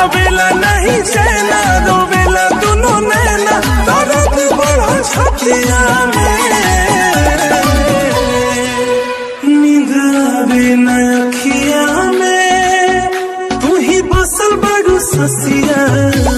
आवेला नहीं चैना रोवेला दोनों नैना दर्द बड़ा छतिया में नींद आवे न अखिया में तू ही बसल बड़ू ससिया